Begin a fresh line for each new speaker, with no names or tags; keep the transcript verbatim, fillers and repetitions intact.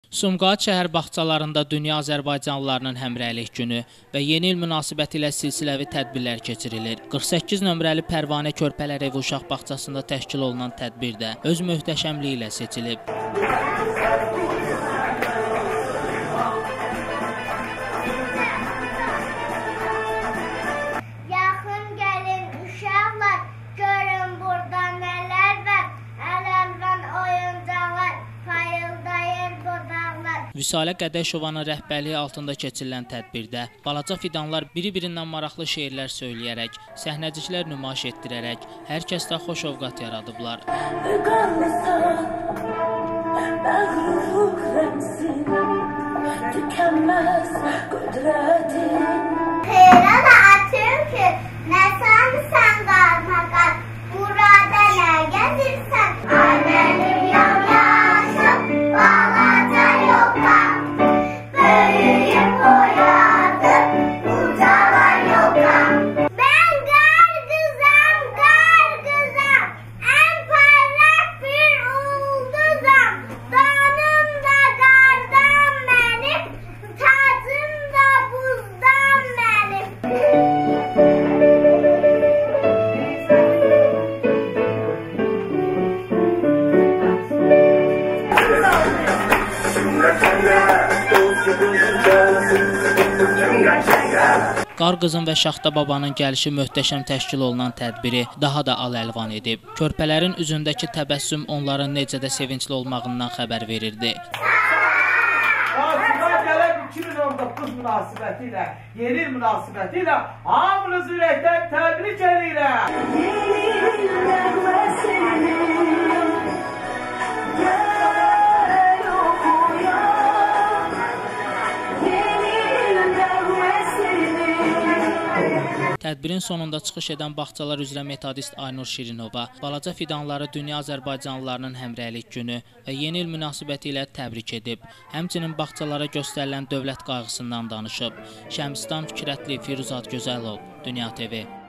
Sumqayıt şəhər bağçalarında Dünya Azərbaycanlılarının Həmrəylik günü və yeni il münasibəti ilə silsiləvi tədbirlər keçirilir. qırx səkkiz nömrəli Pərvanə Körpələr Evi uşaq bağçasında təşkil olunan tədbirdə öz möhtəşəmliyi ilə seçilib. Vüsalə Qədəşovanın rəhbərliyi altında keçirilən tədbirdə balaca fidanlar biri-birindən maraqlı şeirlər söyləyərək, səhnəciklər nümayiş etdirərək hər kəsdə xoş ovqat yaradıblar.
Xeyrə də atım ki, nə sanırsan qarmağa, burada nə gəzirsən? Anənim yam-yaşım, balaca yoxda, böyüyüb boyadım, ucalar yoxda. Mən qar qızam, qar qızam, ən parlaq bir ulduzam, donum da qardan mənim, tacım da buzdan mənim.
Qar qızın və Şaxta babanın gəlişi möhtəşəm təşkil olunan tədbiri daha da al-əlvan edib. Körpələrin üzündəki təbəssüm onların necə də sevincli olmağından xəbər verirdi.
iki min on doqquz münasibəti ilə, yeni il münasibəti ilə hamınızı ürəkdən təbrik edirəm.
Tədbirin sonunda çıxış edən bağçalar üzrə metodist Aynur Şirinova balaca fidanları Dünya Azərbaycanlılarının Həmrəylik günü və yeni il münasibəti ilə təbrik edib. Həmçinin bağçalara göstərilən dövlət qayğısından danışıb. Şəmsdan Fikrətli, Firuzat Gözəlov, Dünya T V.